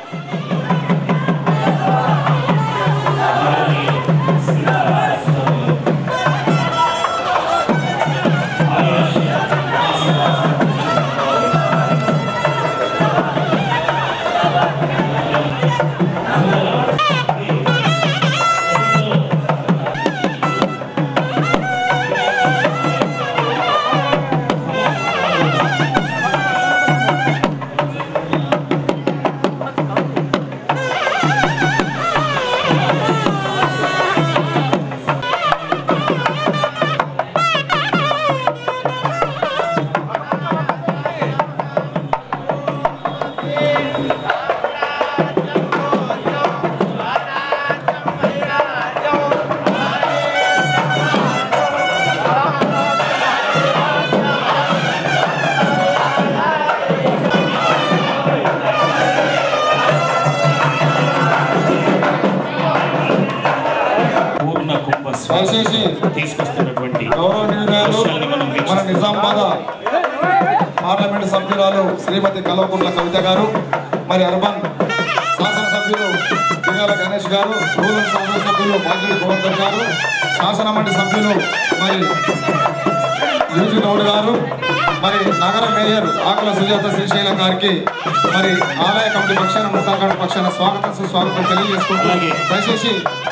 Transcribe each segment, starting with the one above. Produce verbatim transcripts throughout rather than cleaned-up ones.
తీసుకొస్తున్నటువంటి గౌరవనీయురాలు మన నిజామాబాద్ పార్లమెంట్ సభ్యురాలు శ్రీమతి కల్వకుంట్ల కవిత గారు, మరి అర్బన్ శాసనసభ్యులు దిగాల గణేష్ గారు, రూరల్ శాసనసభ్యులు బాగిరెడ్డి గోవర్ధన్ గారు, శాసన మండలి సభ్యులు మరి యూజీ గౌడ్ గారు, మరి నగర మేయర్ ఆకుల సుజాత శ్రీశైలం గారికి మరి ఆలయ కమిటీ పక్షాన ముత్తాకాండ పక్షాన స్వాగతం సుస్వాగతం తెలియజేసుకుంటున్నాను. దయచేసి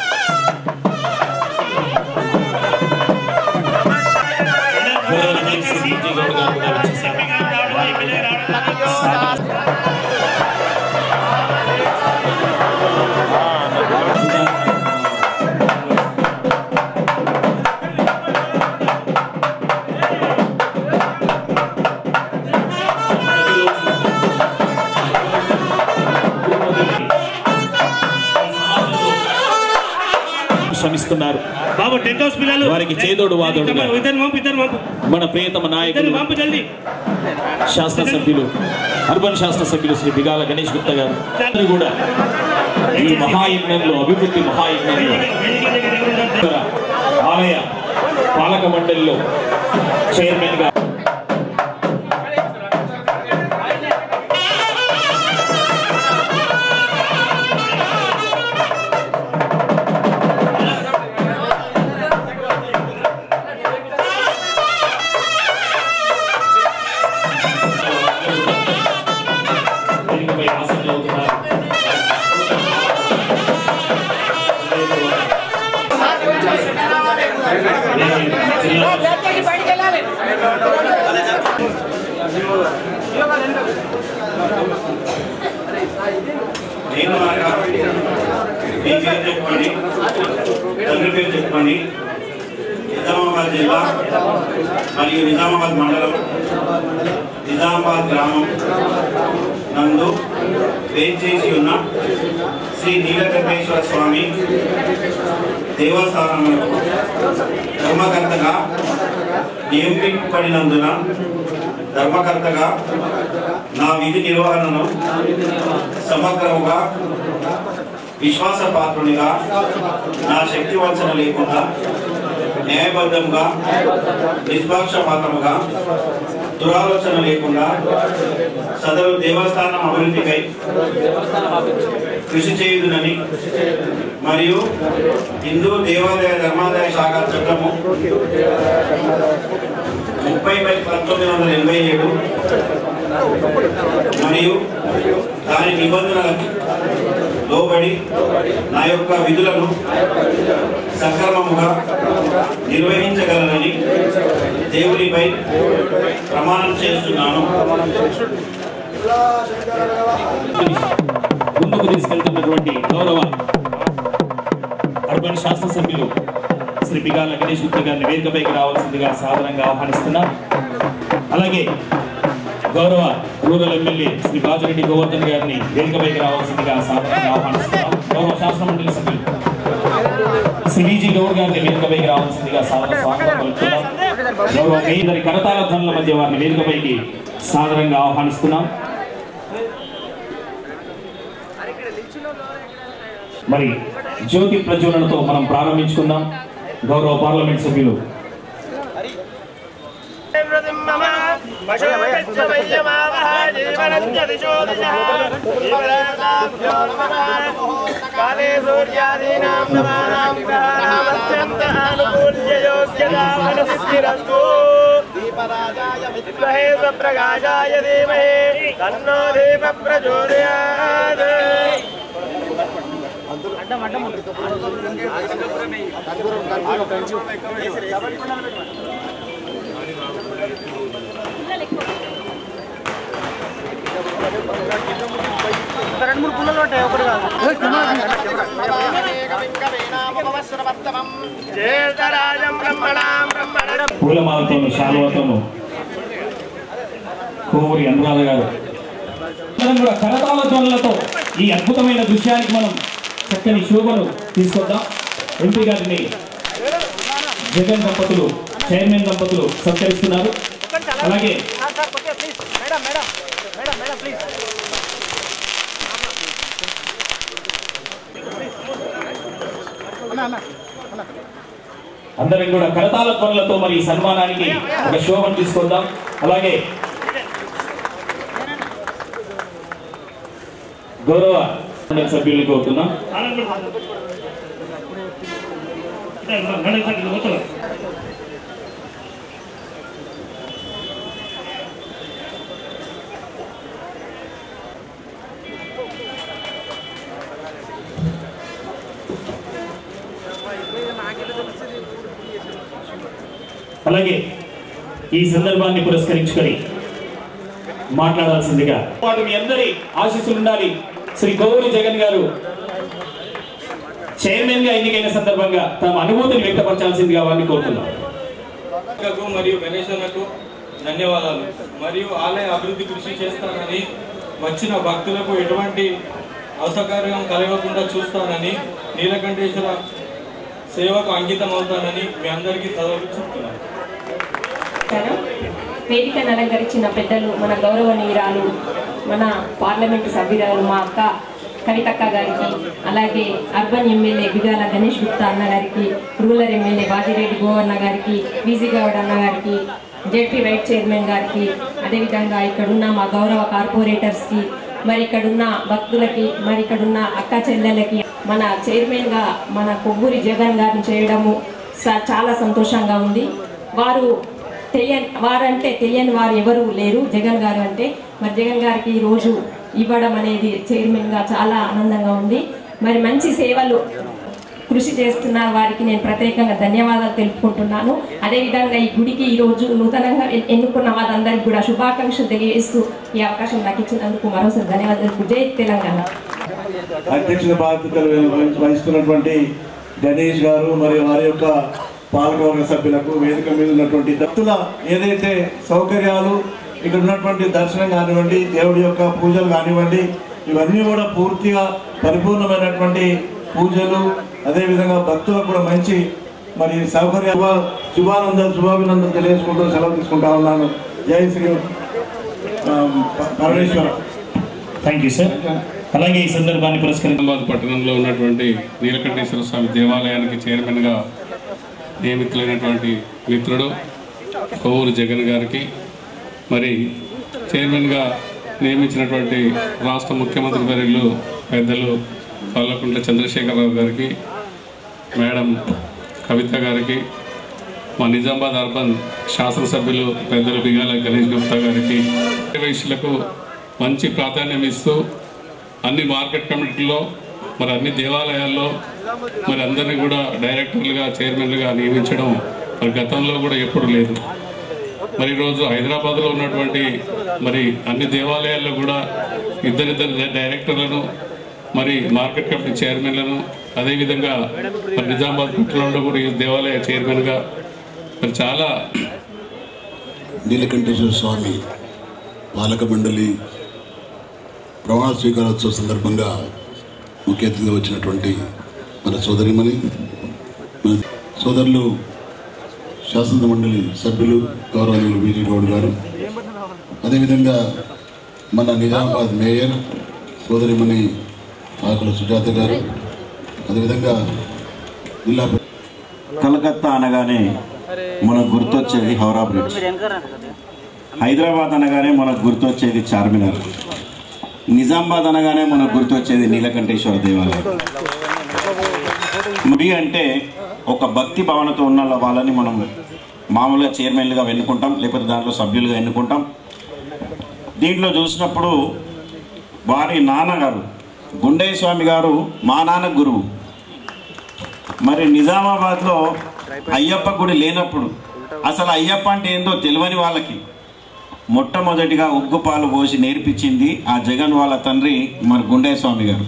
శ్రమిస్తున్నారు. వారికి చేదోడు వాదోడు మన ప్రియతమ నాయకులు శాసనసభ్యులు అర్బన్ శాసనసభ్యులు శ్రీ బిగాల గణేష్ గుప్తా గారు కూడా ఈ మహాయజ్ఞంలో అభివృద్ధి మహాయజ్ఞంలో ఆలయ పాలక మండలిలో చైర్మన్ గా నేను మీ పేరు చెప్పండి, తండ్రి పేరు చెప్పండి. నిజామాబాద్ జిల్లా మరియు నిజామాబాద్ మండలం నిజామాబాద్ గ్రామం నందు వేంచేసి ఉన్న శ్రీ నీలకంఠేశ్వర స్వామి దేవస్థానములకు ధర్మకర్తగా నియమింపబడినందున ధర్మకర్తగా నా విధి నిర్వహణను సమగ్రముగా విశ్వాసపాత్రునిగా నా శక్తి వంచన లేకుండా న్యాయబద్ధంగా నిష్పక్షపాతముగా దురాలోచన లేకుండా సదరు దేవస్థానం అభివృద్ధికై కృషి చేయుదునని మరియు హిందూ దేవాదాయ ధర్మాదాయ శాఖ చట్టము ముప్పై బై పంతొమ్మిది వందల ఎనభై ఏడు మరియు దాని నిబంధనలకు లోబడి నా యొక్క విధులను సక్రమముగా నిర్వహించగలనని దేవునిపై ప్రమాణం చేస్తున్నాను. ముందుకు తీసుకెళ్తున్నటువంటి గౌరవ అర్బన్ శాసనసభ్యులు శ్రీ బిగాల గణేష్ గుప్తా గారిని వేదికపైకి రావాల్సిందిగా సాధారణంగా ఆహ్వానిస్తున్నాం. అలాగే గౌరవ రూరల్ ఎమ్మెల్యే శ్రీ బాజిరెడ్డి గోవర్ధన్ గారిని వేదికపైకి రావాల్సిందిగా సాధారణంగా ఆహ్వానిస్తున్నాం. గౌరవ శాసన మండలి సభ్యులు శ్రీ విజీ గౌడ్ గారిని వేదికపైకి రావాల్సిందిగా సాధారణ స్వాగతం పలుకుతున్నాం. గౌరవ మేయర్ కరతాళ ధ్వనుల మధ్య వారిని వేదికపైకి సాధారణంగా ఆహ్వానిస్తున్నాం. మరి జ్యోతి ప్రజ్వలనతో మనం ప్రారంభించుకుందాం. గౌరవ పార్లమెంట్ సభ్యులు काले सूर्यादीनां नवानां ग्रहाणाम् अत्यन्तानुकूल्ययोग्यतामनुसिद्धिरस्तु दीपराजाय विद्महे स्वप्रकाशाय धीमहि तन्नो दीपः प्रचोदयात् अड्डम अड्डम రెండు మూడు పుల్లలు ఉంటాయి ఒకటి పూలమాలతోను శాలువతోను కోవూరి అనురాధ గారు కూడా కరతాళ ధ్వనులతో ఈ అద్భుతమైన దృశ్యానికి మనం చక్కని శోభను తీసుకొద్దాం. ఎంపీ గారిని జగన్ దంపతులు చైర్మన్ దంపతులు సత్కరిస్తున్నారు. అలాగే అందరం కూడా కరతాళ ధ్వనులతో మరి సన్మానానికి ఒక శోభను తీసుకొద్దాం. అలాగే గౌరవ సభ్యులకు కోరుతున్నాం. అలాగే ఈ సందర్భాన్ని పురస్కరించుకొని మాట్లాడాల్సిందిగా వాడు మీ అందరి ఆశీస్సులు ఉండాలి. శ్రీ కోవూరి జగన్ గారు చైర్మన్ గా ఎన్నికైన సందర్భంగా తమ అనుభూతిని వ్యక్తపరచాల్సిందిగా వారిని కోరుతున్నాం. మరియు గణేశులకు ధన్యవాదాలు. మరియు ఆలయ అభివృద్ధి కృషి చేస్తానని, వచ్చిన భక్తులకు ఎటువంటి అసౌకర్యం కలగకుండా చూస్తానని, నీలకంఠేశ్వర సేవకు అంకితం అవుతానని మీ అందరికీ చదువు చెప్తున్నాను. వేదికను అలంకరించిన పెద్దలు, మన గౌరవనీయురాలు, మన పార్లమెంటు సభ్యురాలు మా అక్క కవితక్క గారికి, అలాగే అర్బన్ ఎమ్మెల్యే బిగాల గణేష్ గుప్తా అన్న గారికి, రూరల్ ఎమ్మెల్యే బాజిరెడ్డి గోవర్ణ గారికి, వీజీ గౌడ్ అన్న గారికి, జెడ్పీ వైస్ చైర్మన్ గారికి, అదేవిధంగా ఇక్కడున్న మా గౌరవ కార్పొరేటర్స్కి, మరి ఇక్కడున్న భక్తులకి, మరి ఇక్కడున్న అక్క చెల్లెలకి, మన చైర్మన్గా మన కొవ్వూరి జగన్ గారిని చేయడము చాలా సంతోషంగా ఉంది. వారు తెలియని వారంటే తెలియని వారు ఎవరు లేరు జగన్ గారు అంటే. మరి జగన్ గారికి ఈరోజు ఇవ్వడం అనేది చైర్మన్గా చాలా ఆనందంగా ఉంది. మరి మంచి సేవలు కృషి చేస్తున్న వారికి నేను ప్రత్యేకంగా ధన్యవాదాలు తెలుపుకుంటున్నాను. అదేవిధంగా ఈ గుడికి ఈరోజు నూతనంగా ఎన్నుకున్న వారందరికీ కూడా శుభాకాంక్షలు తెలియజేస్తూ ఈ అవకాశం నాకు ఇచ్చినందుకు మరోసారి ధన్యవాదాలు. జై తెలంగాణ. అధ్యక్షుల బాధ్యతలు వహిస్తున్నటువంటి గణేష్ గారు మరియు వారి యొక్క పాలకవర్గ సభ్యులకు, వేదిక మీద ఉన్నటువంటి భక్తుల ఏదైతే సౌకర్యాలు, ఇక్కడ ఉన్నటువంటి దర్శనం కానివ్వండి, దేవుడి యొక్క పూజలు కానివ్వండి, ఇవన్నీ కూడా పూర్తిగా పరిపూర్ణమైనటువంటి పూజలు, అదేవిధంగా భక్తులకు కూడా మంచి మరి సౌకర్య శుభానందం శుభాభినందం తెలియజేసుకుంటూ సెలవు తీసుకుంటా ఉన్నాను. జై Shri Parameshwara. Thank you sir. అలాగే ఈ సందర్భాన్ని పురస్కరించాబాద్ పట్టణంలో ఉన్నటువంటి నీలకంఠేశ్వర స్వామి దేవాలయానికి చైర్మన్గా నియమితులైనటువంటి మిత్రుడు కోవూరు జగన్ గారికి, మరి చైర్మన్గా నియమించినటువంటి రాష్ట్ర ముఖ్యమంత్రి వర్యులు పెద్దలు కల్వకుంట్ల చంద్రశేఖరరావు గారికి, మేడం కవిత గారికి, మా నిజామాబాద్ అర్బన్ శాసనసభ్యులు పెద్దలు బిగాల గణేష్ గుప్తా గారికి, వైశ్యులకు మంచి ప్రాధాన్యం ఇస్తూ అన్ని మార్కెట్ కమిటీల్లో, మరి అన్ని దేవాలయాల్లో మరి అందరినీ కూడా డైరెక్టర్లుగా చైర్మన్లుగా నియమించడం మరి గతంలో కూడా ఎప్పుడు లేదు. మరి ఈరోజు హైదరాబాద్లో ఉన్నటువంటి మరి అన్ని దేవాలయాల్లో కూడా ఇద్దరిద్దరు డైరెక్టర్లను, మరి మార్కెట్ కమిటీ చైర్మన్లను, అదేవిధంగా మరి నిజామాబాద్ పట్టణంలో కూడా ఈ దేవాలయ చైర్మన్గా మరి చాలా నీలకంఠేశ్వర స్వామి పాలక మండలి ప్రమాణ స్వీకారోత్సవ సందర్భంగా ముఖ్య అతిథిగా వచ్చినటువంటి మన సోదరిమణి, మన సోదరులు శాసన మండలి సభ్యులు గౌరవనీయులు వీజీ గౌడ్ గారు, అదేవిధంగా మన నిజామాబాద్ మేయర్ సోదరిమణి ఆకుల సుజాత గారు, అదేవిధంగా జిల్లా కలకత్తా అనగానే మనకు గుర్తొచ్చేది హౌరా బ్రిడ్జ్. హైదరాబాద్ అనగానే మనకు గుర్తొచ్చేది చార్మినార్, నిజామాబాద్ అనగానే మనకు గుర్తొచ్చేది నీలకంఠేశ్వర దేవాలయం. ముడి అంటే ఒక భక్తి భావనతో ఉన్న వాళ్ళని మనం మామూలుగా చైర్మన్లుగా ఎన్నుకుంటాం, లేకపోతే దాంట్లో సభ్యులుగా ఎన్నుకుంటాం. దీంట్లో చూసినప్పుడు వారి నాన్నగారు గుండయ్య స్వామి గారు మా నాన్న గురువు. మరి నిజామాబాద్లో అయ్యప్ప గుడి లేనప్పుడు అసలు అయ్యప్ప అంటే ఏందో తెలియని వాళ్ళకి మొట్టమొదటిగా ఉగ్గు పాలు పోసి నేర్పించింది ఆ జగన్ వాళ్ళ తండ్రి మరి గుండయ్య స్వామి గారు.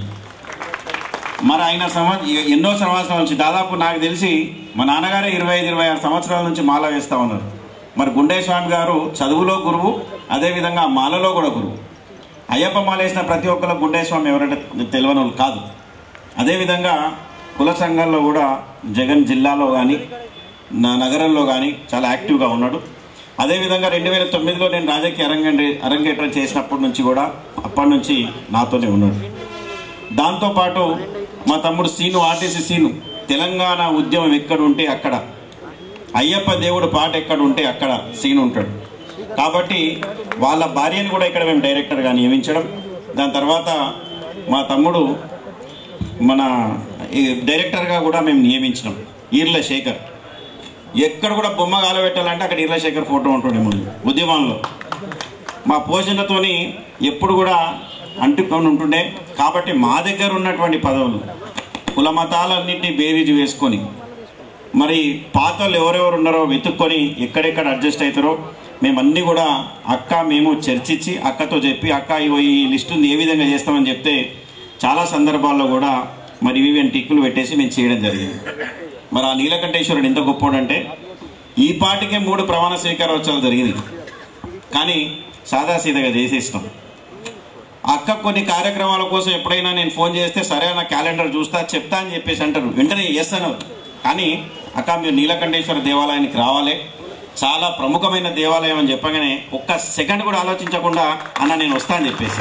మరి ఆయన సంవత్సరం ఎన్నో సంవత్సరాల నుంచి, దాదాపు నాకు తెలిసి మా నాన్నగారే ఇరవై ఐదు ఇరవై ఆరు సంవత్సరాల నుంచి మాల వేస్తూ ఉన్నారు. మరి గుండయ్య స్వామి గారు చదువులో గురువు, అదేవిధంగా మాలలో కూడా గురువు. అయ్యప్ప మాల వేసిన ప్రతి ఒక్కరు గుండయ్య స్వామి ఎవరంటే తెలియని వాళ్ళు కాదు. అదేవిధంగా కుల సంఘంలో కూడా జగన్ జిల్లాలో కానీ నా నగరంలో కానీ చాలా యాక్టివ్గా ఉన్నాడు. అదేవిధంగా రెండు వేల తొమ్మిదిలో నేను రాజకీయ అరంగే అరంగేట్రం చేసినప్పటి నుంచి కూడా అప్పటి నుంచి నాతోనే ఉన్నాడు. దాంతోపాటు మా తమ్ముడు సీను, ఆర్టీసీ సీను, తెలంగాణ ఉద్యమం ఎక్కడ ఉంటే అక్కడ, అయ్యప్ప దేవుడు పాట ఎక్కడ ఉంటే అక్కడ సీను ఉంటాడు. కాబట్టి వాళ్ళ భార్యను కూడా ఇక్కడ మేము డైరెక్టర్గా నియమించడం, దాని తర్వాత మా తమ్ముడు మన డైరెక్టర్గా కూడా మేము నియమించినాం ఈర్ల శేఖర్. ఎక్కడ కూడా బొమ్మ గాలబెట్టాలంటే అక్కడ ఈర్ల శేఖర్ ఫోటో ఉంటుండే ముందు ఉద్యమంలో. మా పోషణతోని ఎప్పుడు కూడా అంటుకొని ఉంటుండే. కాబట్టి మా దగ్గర ఉన్నటువంటి పదవులు కుల మతాలన్నింటినీ బేరీజు వేసుకొని మరి పాతలు ఎవరెవరు ఉన్నారో వెతుక్కొని ఎక్కడెక్కడ అడ్జస్ట్ అవుతారో మేమన్నీ కూడా అక్క మేము చర్చించి అక్కతో చెప్పి అక్క ఈ లిస్టుని ఏ విధంగా చేస్తామని చెప్తే చాలా సందర్భాల్లో కూడా మరి ఇవి టిక్కులు పెట్టేసి మేము చేయడం జరిగింది. మరి ఆ నీలకంఠేశ్వరుడు ఎంత గొప్పోడంటే ఈ పాటికే మూడు ప్రమాణ స్వీకారోత్సవాలు జరిగింది, కానీ సాదాసీదగా చేసేస్తాం. అక్క కొన్ని కార్యక్రమాల కోసం ఎప్పుడైనా నేను ఫోన్ చేస్తే సరే నా క్యాలెండర్ చూస్తా చెప్తా అని చెప్పేసి అంటారు, వెంటనే ఎస్ అన్నారు. కానీ అక్క మీరు నీలకంఠేశ్వర దేవాలయానికి రావాలి, చాలా ప్రముఖమైన దేవాలయం అని చెప్పగానే ఒక్క సెకండ్ కూడా ఆలోచించకుండా అన్న నేను వస్తా అని చెప్పేసి.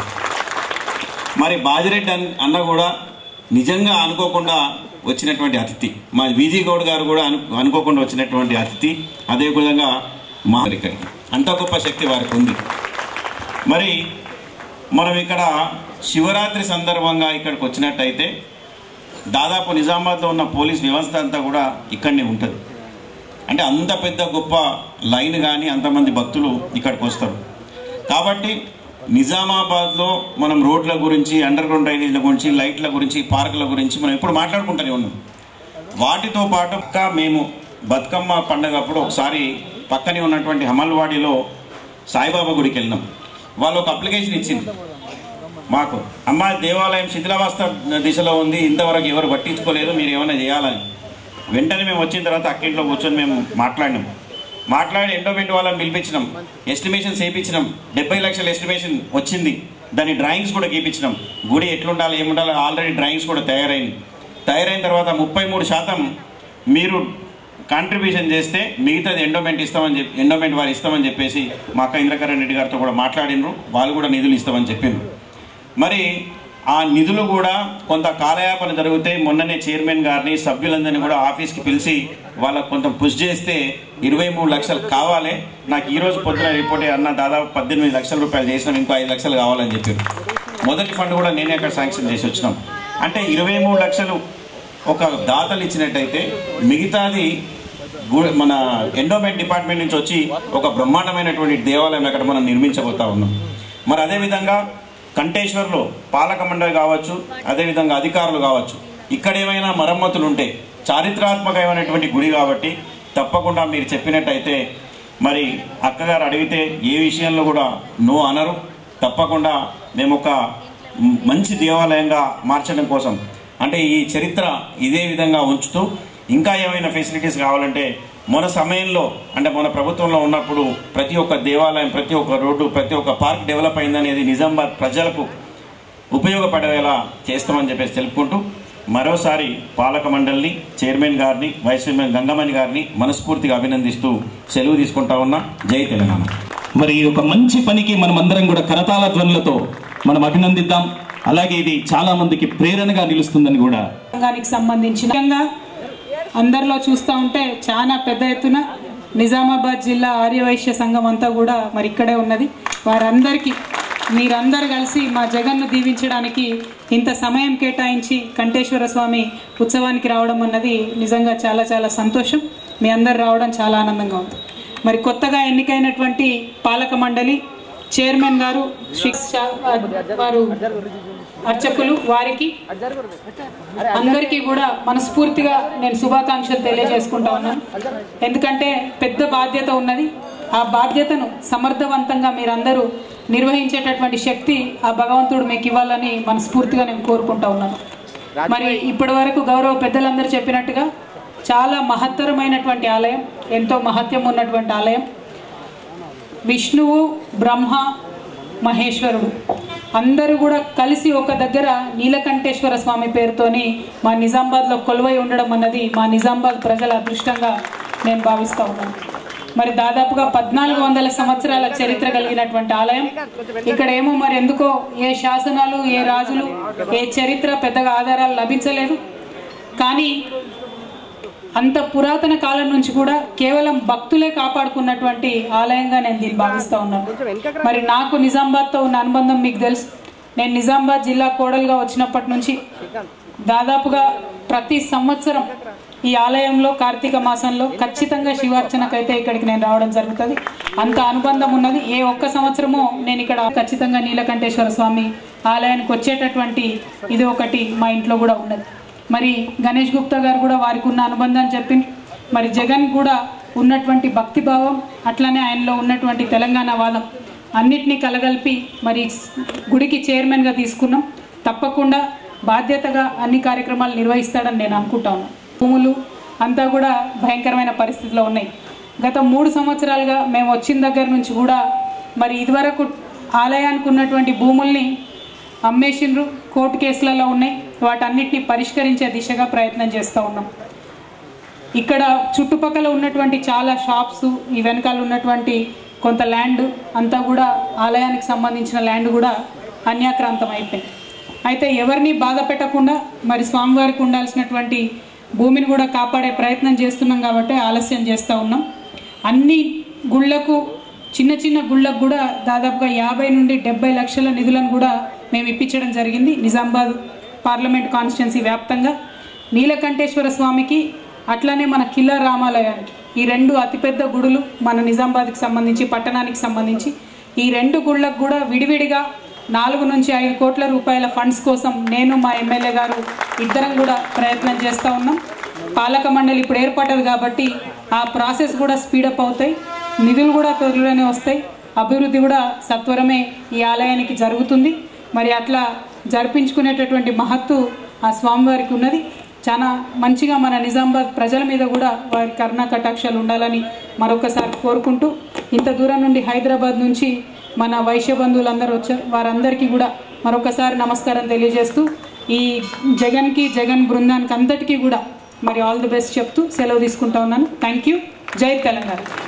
మరి బాజిరెడ్డి అన్న కూడా నిజంగా అనుకోకుండా వచ్చినటువంటి అతిథి, మా విజయ్ గౌడ్ గారు కూడా అను అనుకోకుండా వచ్చినటువంటి అతిథి. అదేవిధంగా మా అంత గొప్ప శక్తి వారికి ఉంది. మరి మనం ఇక్కడ శివరాత్రి సందర్భంగా ఇక్కడికి వచ్చినట్టయితే దాదాపు నిజామాబాద్లో ఉన్న పోలీస్ వ్యవస్థ అంతా కూడా ఇక్కడనే ఉంటుంది. అంటే అంత పెద్ద గొప్ప లైన్ కానీ అంతమంది భక్తులు ఇక్కడికి వస్తారు. కాబట్టి నిజామాబాద్లో మనం రోడ్ల గురించి, అండర్ గ్రౌండ్ డ్రైనేజ్ల గురించి, లైట్ల గురించి, పార్కుల గురించి మనం ఎప్పుడు మాట్లాడుకుంటూనే ఉన్నాం. వాటితో పాటు మేము బతుకమ్మ పండుగప్పుడు ఒకసారి పక్కనే ఉన్నటువంటి హమల్వాడిలో సాయిబాబా గుడికి వెళ్ళినాం. వాళ్ళు ఒక అప్లికేషన్ ఇచ్చింది మాకు, అమ్మ దేవాలయం శిథిలావస్థ దిశలో ఉంది, ఇంతవరకు ఎవరు పట్టించుకోలేదు, మీరు ఏమైనా చేయాలని. వెంటనే మేము వచ్చిన తర్వాత అక్కింట్లో కూర్చొని మేము మాట్లాడినాం. మాట్లాడి ఎండోమెంట్ వాళ్ళని పిలిపించినాం, ఎస్టిమేషన్స్ వేయించినాం. డెబ్బై లక్షల ఎస్టిమేషన్ వచ్చింది, దాని డ్రాయింగ్స్ కూడా గీపించినాం. గుడి ఎట్లుండాలి ఏముండాలి ఆల్రెడీ డ్రాయింగ్స్ కూడా తయారైంది. తయారైన తర్వాత ముప్పై మూడు శాతం మీరు కాంట్రిబ్యూషన్ చేస్తే మిగతాది ఎండోమెంట్ ఇస్తామని చెప్పి ఎండోమెంట్ వారు ఇస్తామని చెప్పేసి మా అక్క ఇంద్రకరణ్ రెడ్డి గారితో కూడా మాట్లాడినరు. వాళ్ళు కూడా నిధులు ఇస్తామని చెప్పిండ్రు. మరి ఆ నిధులు కూడా కొంత కాలయాపన జరుగుతాయి. మొన్ననే చైర్మన్ గారిని సభ్యులందరినీ కూడా ఆఫీస్కి పిలిచి వాళ్ళకు కొంత పుష్ చేస్తే ఇరవై మూడు లక్షలు కావాలి, నాకు ఈరోజు పొద్దున రిపోర్ట్ అన్న దాదాపు పద్దెనిమిది లక్షల రూపాయలు చేసినాం, ఇంకో ఐదు లక్షలు కావాలని చెప్పారు. మొదటి ఫండ్ కూడా నేనే అక్కడ శాంక్షన్ చేసి వచ్చినాం. అంటే ఇరవై మూడు లక్షలు ఒక దాతలు ఇచ్చినట్టయితే మిగతాది మన ఎండోమెంట్ డిపార్ట్మెంట్ నుంచి వచ్చి ఒక బ్రహ్మాండమైనటువంటి దేవాలయం అక్కడ మనం నిర్మించబోతా ఉన్నాం. మరి అదేవిధంగా కంఠేశ్వర్లో పాలక మండలి కావచ్చు, అదేవిధంగా అధికారులు కావచ్చు, ఇక్కడ ఏమైనా మరమ్మతులు ఉంటే చారిత్రాత్మకమైనటువంటి గుడి కాబట్టి తప్పకుండా మీరు చెప్పినట్టయితే మరి అక్కగారు అడిగితే ఏ విషయంలో కూడా నో అనరు. తప్పకుండా మేము ఒక మంచి దేవాలయంగా మార్చడం కోసం, అంటే ఈ చరిత్ర ఇదే విధంగా ఉంచుతూ ఇంకా ఏమైనా ఫెసిలిటీస్ కావాలంటే మన సమయంలో అంటే మన ప్రభుత్వంలో ఉన్నప్పుడు ప్రతి ఒక్క దేవాలయం, ప్రతి ఒక్క రోడ్డు, ప్రతి ఒక్క పార్క్ డెవలప్ అయిందనేది నిజామాబాద్ ప్రజలకు ఉపయోగపడేలా చేస్తామని చెప్పేసి తెలుపుకుంటూ మరోసారి పాలక మండలిని, చైర్మన్ గారిని, వైస్ చైర్మన్ గంగమణి గారిని మనస్ఫూర్తిగా అభినందిస్తూ సెలవు తీసుకుంటా ఉన్నా. జై తెలంగాణ. మరి ఒక మంచి పనికి మనం అందరం కూడా కరతాళ ధ్వనులతో మనం అభినందిద్దాం. అలాగే ఇది చాలా మందికి ప్రేరణగా నిలుస్తుందని కూడా సంబంధించిన అందరిలో చూస్తూ ఉంటే చాలా పెద్ద ఎత్తున నిజామాబాద్ జిల్లా ఆర్యవైశ్య సంఘం అంతా కూడా మరి ఇక్కడే ఉన్నది. వారందరికీ మీరందరూ కలిసి మా జగన్ను దీవించడానికి ఇంత సమయం కేటాయించి కంఠేశ్వర స్వామి ఉత్సవానికి రావడం అన్నది నిజంగా చాలా చాలా సంతోషం. మీ అందరు రావడం చాలా ఆనందంగా ఉంది. మరి కొత్తగా ఎన్నికైనటువంటి పాలక మండలి చైర్మన్ గారు శ్రీ వారు అర్చకులు వారికి అందరికీ కూడా మనస్ఫూర్తిగా నేను శుభాకాంక్షలు తెలియజేసుకుంటా ఉన్నాను. ఎందుకంటే పెద్ద బాధ్యత ఉన్నది. ఆ బాధ్యతను సమర్థవంతంగా మీరందరూ నిర్వహించేటటువంటి శక్తి ఆ భగవంతుడు మీకు ఇవ్వాలని మనస్ఫూర్తిగా నేను కోరుకుంటా ఉన్నాను. మరి ఇప్పటి వరకు గౌరవ పెద్దలందరూ చెప్పినట్టుగా చాలా మహత్తరమైనటువంటి ఆలయం, ఎంతో మహత్యం ఉన్నటువంటి ఆలయం. విష్ణువు, బ్రహ్మ, మహేశ్వరుడు అందరూ కూడా కలిసి ఒక దగ్గర నీలకంఠేశ్వర స్వామి పేరుతోని మా నిజామాబాద్లో కొలువై ఉండడం అన్నది మా నిజామాబాద్ ప్రజల అదృష్టంగా నేను భావిస్తూ ఉన్నాను. మరి దాదాపుగా పద్నాలుగు వందల సంవత్సరాల చరిత్ర కలిగినటువంటి ఆలయం. ఇక్కడ ఏమో మరి ఎందుకో ఏ శాసనాలు, ఏ రాజులు, ఏ చరిత్ర పెద్దగా ఆధారాలు లభించలేదు. కానీ అంత పురాతన కాలం నుంచి కూడా కేవలం భక్తులే కాపాడుకున్నటువంటి ఆలయంగా నేను దీన్ని భావిస్తూ ఉన్నాను. మరి నాకు నిజామాబాద్తో ఉన్న అనుబంధం మీకు తెలుసు. నేను నిజామాబాద్ జిల్లా కోడలుగా వచ్చినప్పటి నుంచి దాదాపుగా ప్రతి సంవత్సరం ఈ ఆలయంలో కార్తీక మాసంలో ఖచ్చితంగా శివార్చనకైతే ఇక్కడికి నేను రావడం జరుగుతుంది. అంత అనుబంధం ఉన్నది. ఏ ఒక్క సంవత్సరమో నేను ఇక్కడ ఖచ్చితంగా నీలకంఠేశ్వర స్వామి ఆలయానికి వచ్చేటటువంటి ఇది ఒకటి మా ఇంట్లో కూడా ఉన్నది. మరి గణేష్ గుప్తా గారు కూడా వారికి ఉన్న అనుబంధాన్ని చెప్పింది. మరి జగన్ కూడా ఉన్నటువంటి భక్తిభావం, అట్లనే ఆయనలో ఉన్నటువంటి తెలంగాణ వాదం అన్నిటినీ కలగలిపి మరి గుడికి చైర్మన్గా తీసుకున్నాం. తప్పకుండా బాధ్యతగా అన్ని కార్యక్రమాలు నిర్వహిస్తాడని నేను అనుకుంటాను. భూములు అంతా కూడా భయంకరమైన పరిస్థితిలో ఉన్నాయి. గత మూడు సంవత్సరాలుగా మేము వచ్చిన దగ్గర నుంచి కూడా మరి ఇదివరకు ఆలయానికి ఉన్నటువంటి భూముల్ని అమ్మేసిండ్రు, కోర్టు కేసులలో ఉన్నాయి. వాటన్నిటిని పరిష్కరించే దిశగా ప్రయత్నం చేస్తూ ఉన్నాం. ఇక్కడ చుట్టుపక్కల ఉన్నటువంటి చాలా షాప్స్, ఈ వెనకాల ఉన్నటువంటి కొంత ల్యాండ్ అంతా కూడా ఆలయానికి సంబంధించిన ల్యాండ్ కూడా అన్యాక్రాంతం అయిపోయింది. అయితే ఎవరిని బాధ పెట్టకుండా మరి స్వామివారికి ఉండాల్సినటువంటి భూమిని కూడా కాపాడే ప్రయత్నం చేస్తున్నాం కాబట్టి ఆలస్యం చేస్తూ ఉన్నాం. అన్ని గుళ్లకు, చిన్న చిన్న గుళ్ళకు కూడా దాదాపుగా యాభై నుండి డెబ్బై లక్షల నిధులను కూడా మేము ఇప్పించడం జరిగింది. నిజామాబాద్ పార్లమెంట్ కాన్స్టిట్యున్సీ వ్యాప్తంగా నీలకంఠేశ్వర స్వామికి, అట్లనే మన కిల్లా రామాలయానికి, ఈ రెండు అతిపెద్ద గుడులు మన నిజామాబాద్కి సంబంధించి, పట్టణానికి సంబంధించి ఈ రెండు గుళ్ళకు కూడా విడివిడిగా నాలుగు నుంచి ఐదు కోట్ల రూపాయల ఫండ్స్ కోసం నేను మా ఎమ్మెల్యే గారు ఇద్దరం కూడా ప్రయత్నం చేస్తూ ఉన్నాం. పాలక మండలి ఇప్పుడు ఏర్పడ్డది కాబట్టి ఆ ప్రాసెస్ కూడా స్పీడప్ అవుతాయి, నిధులు కూడా త్వరలోనే వస్తాయి, అభివృద్ధి కూడా సత్వరమే ఈ ఆలయానికి జరుగుతుంది. మరి అట్లా జరిపించుకునేటటువంటి మహత్తు ఆ స్వామివారికి ఉన్నది. చాలా మంచిగా మన నిజామాబాద్ ప్రజల మీద కూడా వారి కరుణా కటాక్షాలు ఉండాలని మరొకసారి కోరుకుంటూ, ఇంత దూరం నుండి హైదరాబాద్ నుంచి మన వైశ్య బంధువులందరూ వచ్చారు, వారందరికీ కూడా మరొకసారి నమస్కారం తెలియజేస్తూ ఈ జగన్కి, జగన్ బృందానికి అంతటికీ కూడా మరి ఆల్ ది బెస్ట్ చెప్తూ సెలవు తీసుకుంటా ఉన్నాను. Thank you. జై తెలంగాణ.